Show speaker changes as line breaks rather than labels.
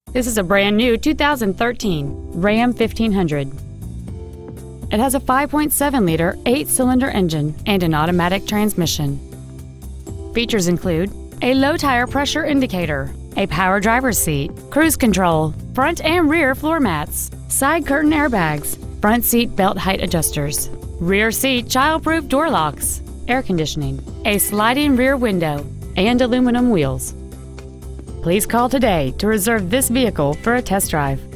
This is a brand new 2013 Ram 1500. It has a 5.7-liter 8-cylinder engine and an automatic transmission. Features include a low tire pressure indicator, a power driver's seat, cruise control, front and rear floor mats, side curtain airbags, front seat belt height adjusters, rear seat child-proof door locks, air conditioning, a sliding rear window, and aluminum wheels. Please call today to reserve this vehicle for a test drive.